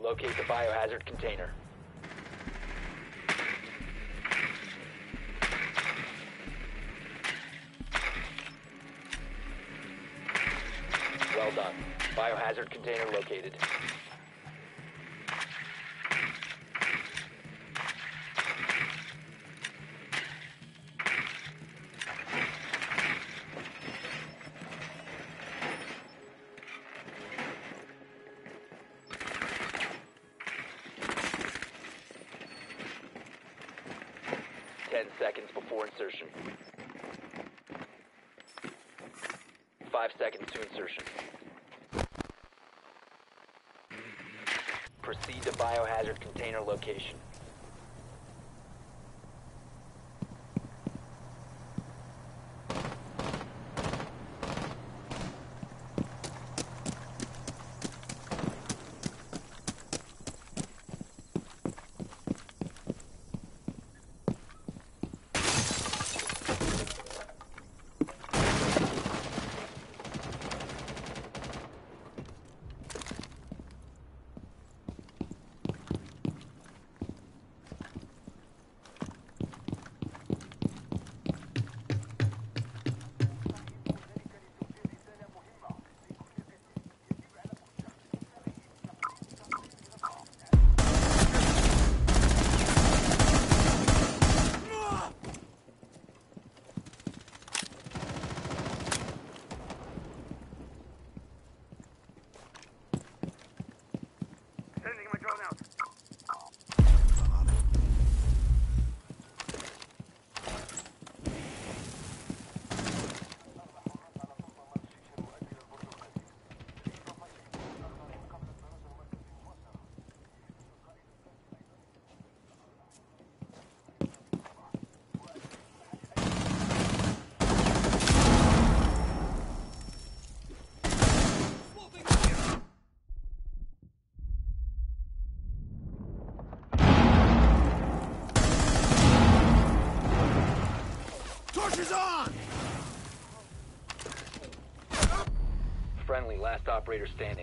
Locate the biohazard container. Well done. Biohazard container located. Seconds before insertion. 5 seconds to insertion. Proceed to biohazard container location. Friendly, last operator standing.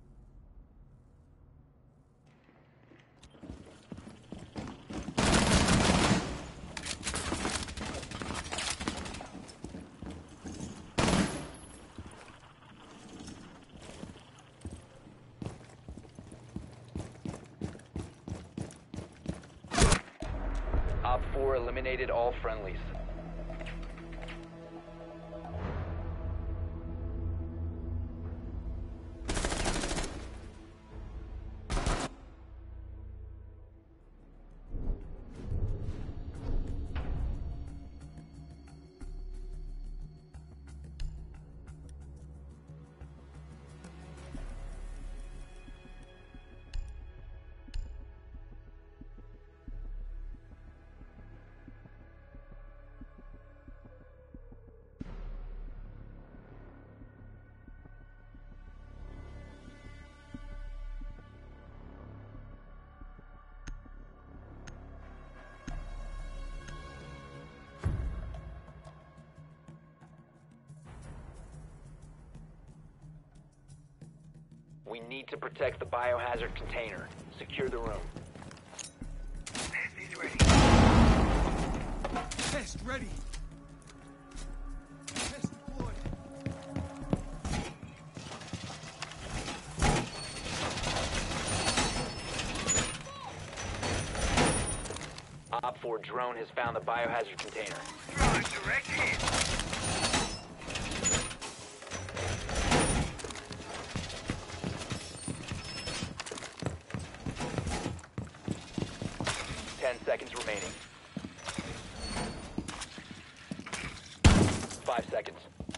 Op 4 eliminated all friendlies. We need to protect the biohazard container. Secure the room. He's ready. Test ready. Test deployed. Op 4 drone has found the biohazard container. Drone direct hit. 10 seconds remaining. 5 seconds.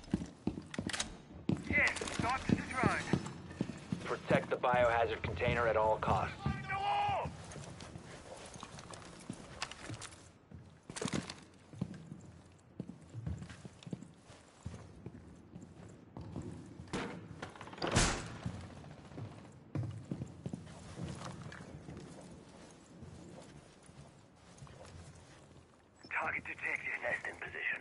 Yes, talk to the drone. Protect the biohazard container at all costs. Go on! Target detected. Nest in position.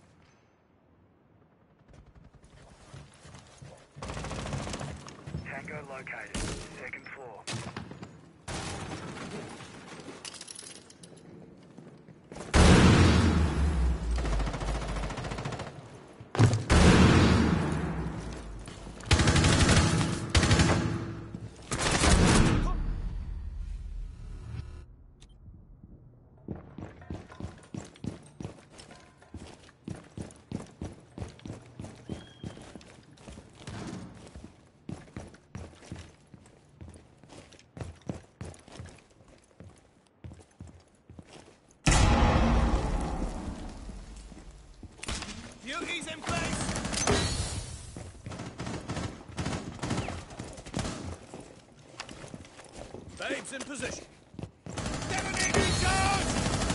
Tango Tango located. Second floor. Duties in place! Babes in position. Detonating charge!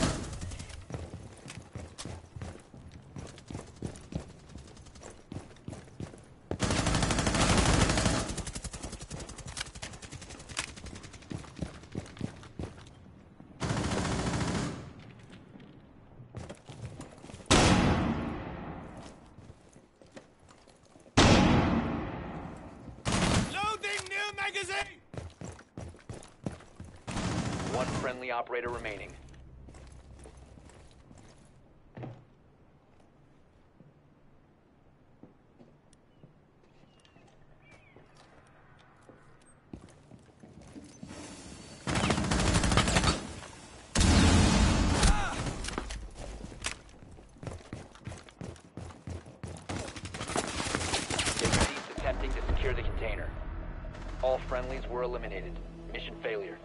Loading new magazine! One friendly operator remaining. They ceased attempting to secure the container. All friendlies were eliminated. Mission failure.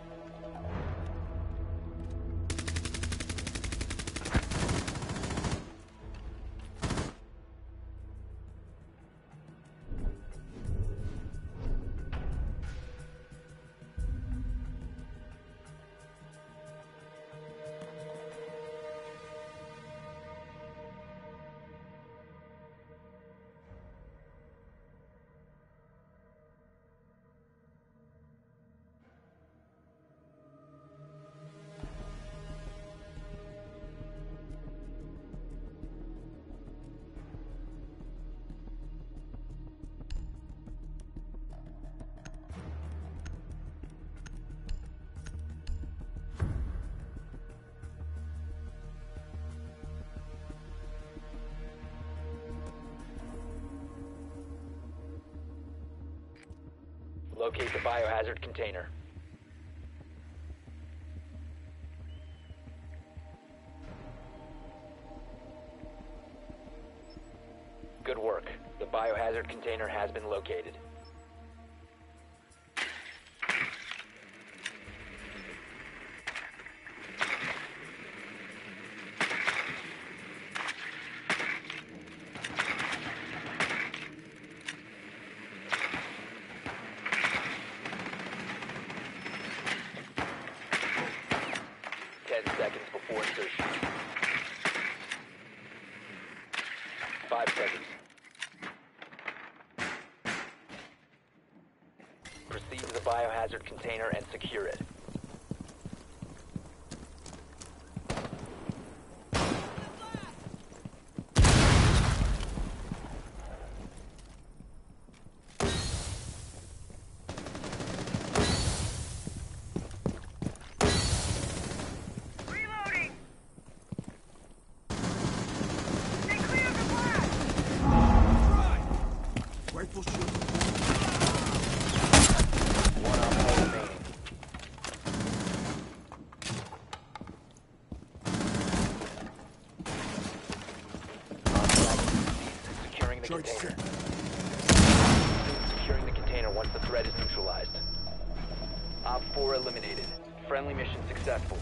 Locate the biohazard container. Good work. The biohazard container has been located. Seconds before insertion. 5 seconds. Proceed to the biohazard container and secure it. Reloading! Stay clear of the blast! Right! Rifle shoot. One op four remaining. Securing the Charge container. set. Securing the container once the threat is neutralized. Op 4 eliminated. Friendly mission successful.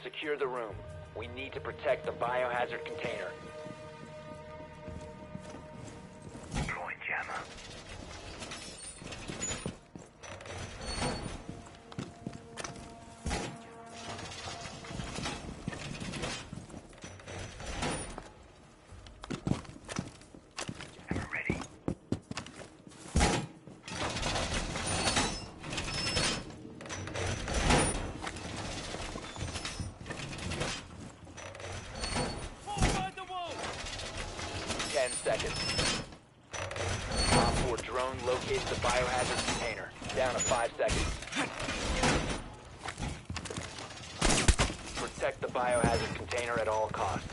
Secure the room. We need to protect the biohazard container. Deploying jammer. Jammer ready. Forward the wall! 10 seconds. Op 4 drone located the biohazard container. Down to 5 seconds. Protect the biohazard container at all costs.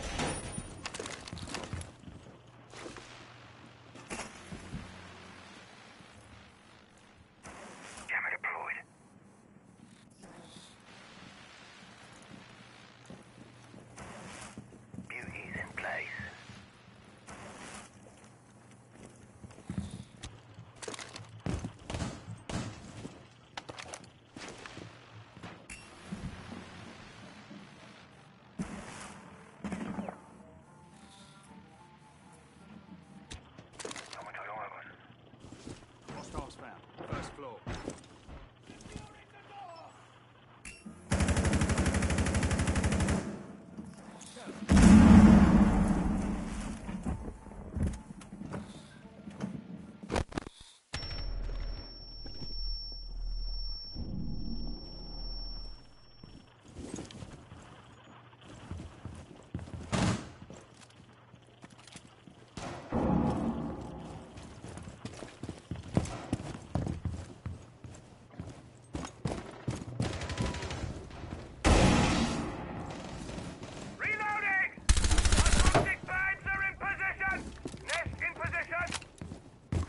Jammer deployed. Beauty's in place. Someone told Ivan. Hostiles found. First floor. Reloading! Acoustic pads are in position! Nest in position!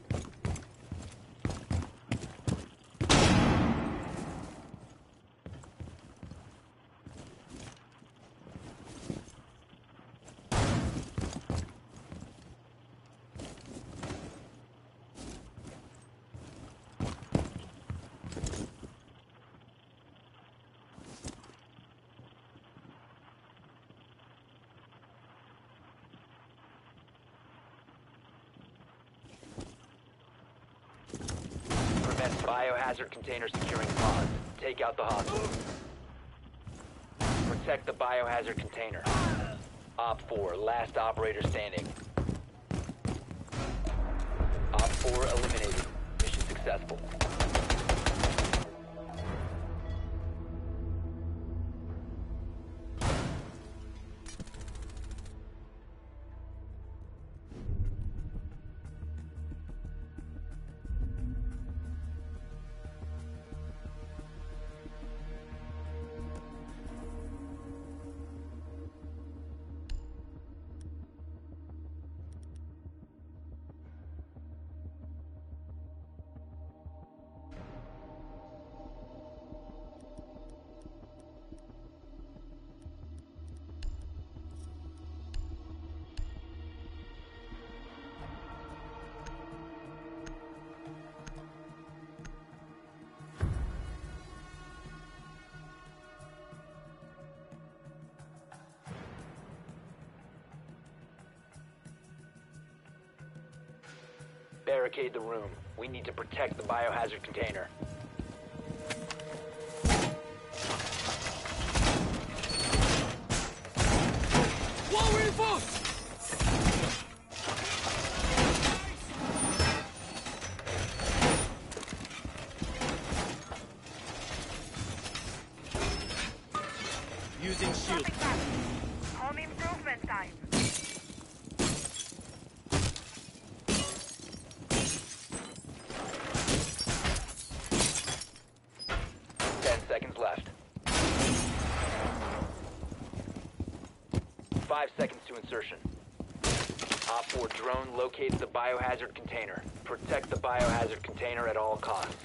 Prevent biohazard container securing pods. Take out the hostage. Protect the biohazard container. Op 4, last operator standing. Op 4 eliminated. Mission successful. Barricade the room. We need to protect the biohazard container. Wall reinforced! Using shield. Home improvement time. 10 seconds left. 5 seconds to insertion. Op 4 drone located the biohazard container. Protect the biohazard container at all costs.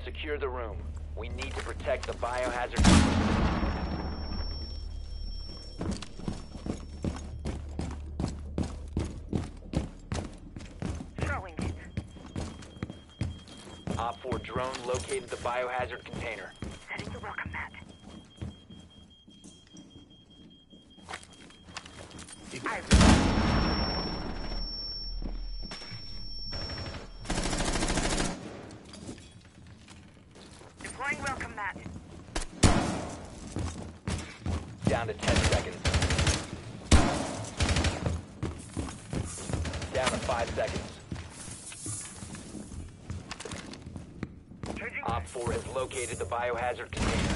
Secure the room. We need to protect the biohazard. Throwing it. Op 4 drone located the biohazard container. Setting the welcome mat. Deploying welcome mat. Down to 10 seconds. Down to 5 seconds. Changing. Op 4 has located the biohazard container.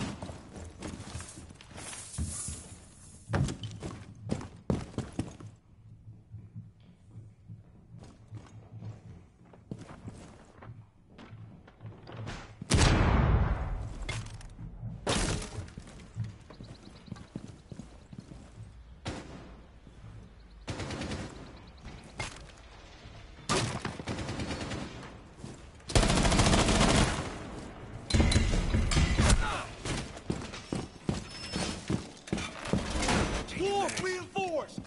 Wolf reinforced!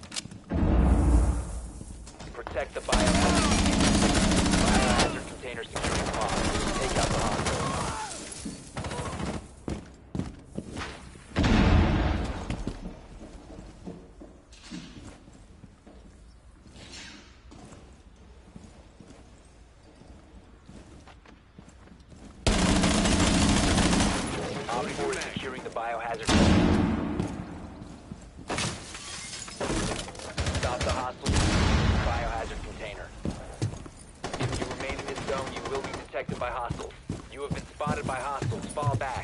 Protect the biohazard container securing pod. Take out the hostile. Op 4 is securing the biohazard container. Stop the hostile biohazard container. If you remain in this zone, you will be detected by hostiles. You have been spotted by hostiles. Fall back.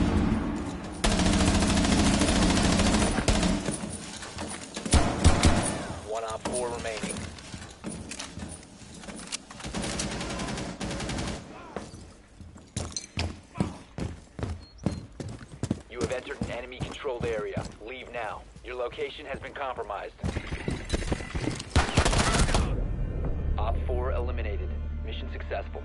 One Op 4 remaining. You have entered an enemy-controlled area. Leave now. Your location has been compromised. Op 4 eliminated. Mission successful.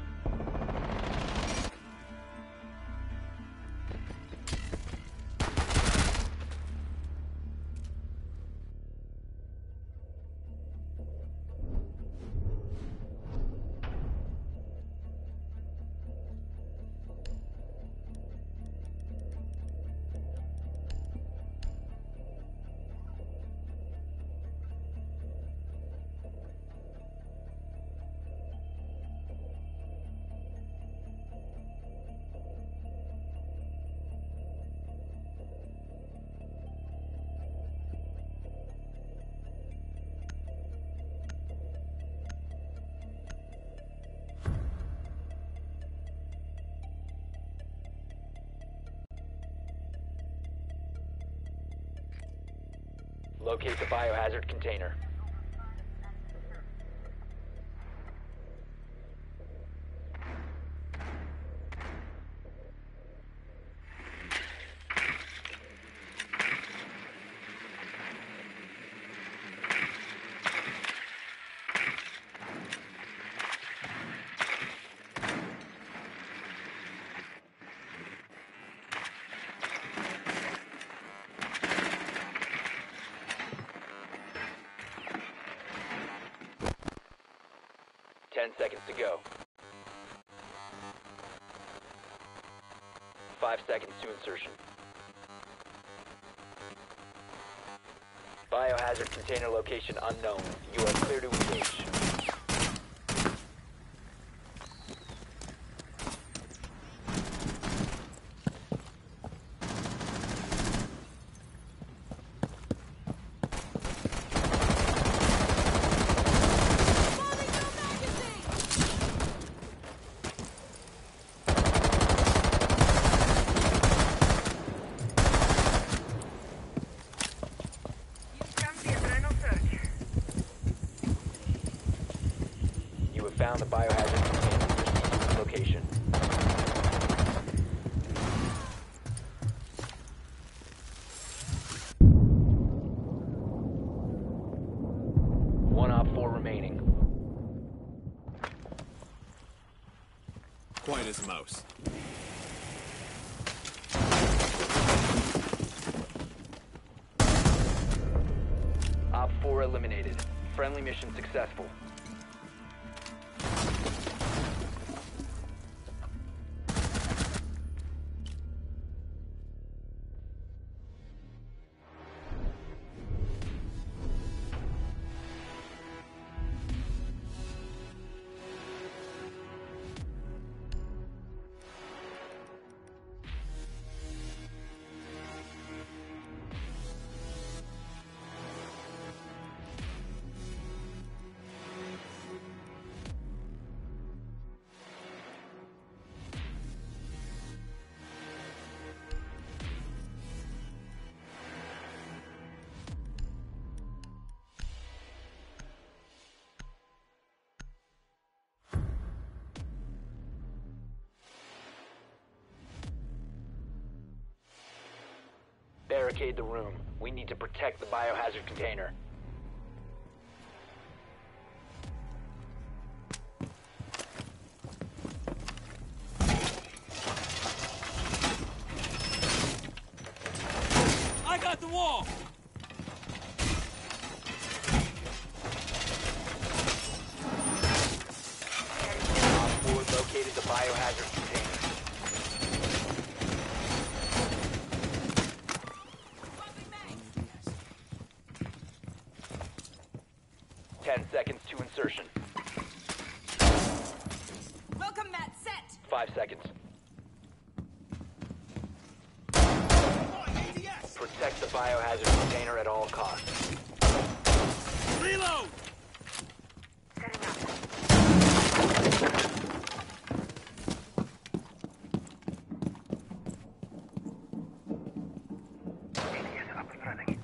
Locate the biohazard container. Ten seconds to go. 5 seconds to insertion. Biohazard container location unknown. You are clear to engage. Here comes the adrenal surge. Quiet as a mouse. Op 4 eliminated. Friendly mission successful. Barricade the room. We need to protect the biohazard container. I got the wall! Op 4 located the biohazard container. 10 seconds to insertion. Welcome mat set. 5 seconds. Protect the biohazard container at all costs. Reload! Setting up. ATS up and running.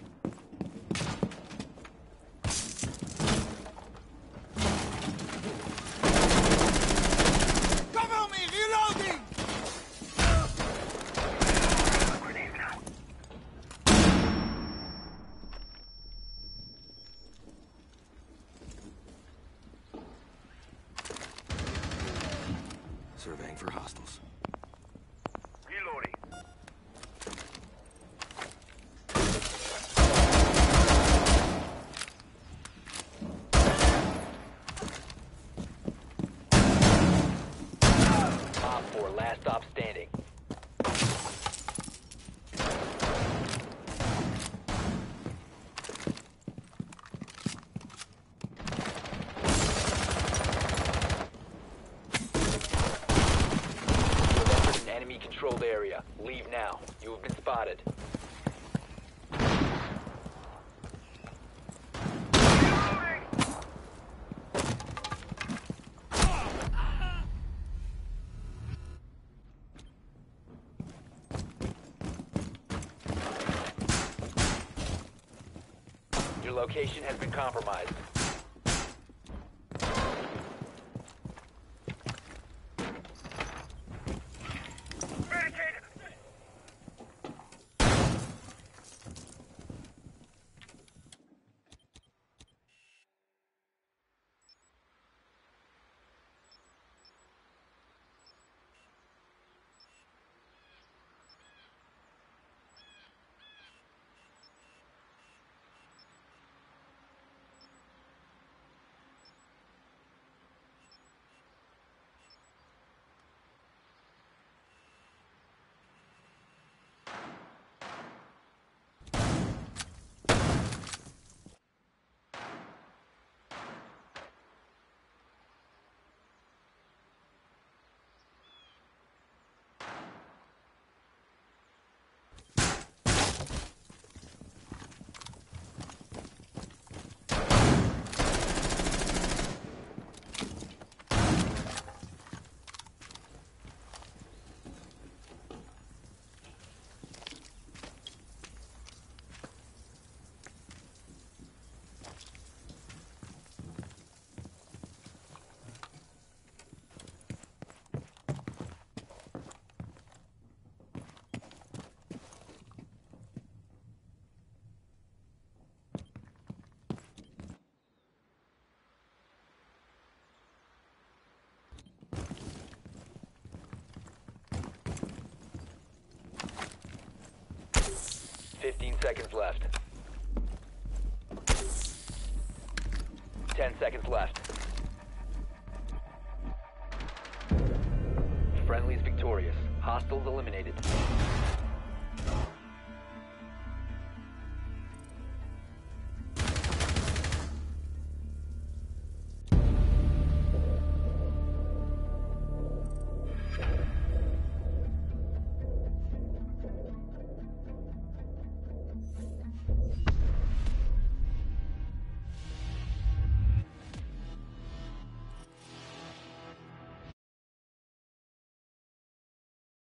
Cover me! Reloading! Grenade now. Surveying for hostiles. Reloading. Op 4, last stop standing. You have entered an enemy-controlled area. Leave now. You have been spotted. Your location has been compromised. Barricade. seconds left. 10 seconds left. Friendly's victorious. Hostiles eliminated.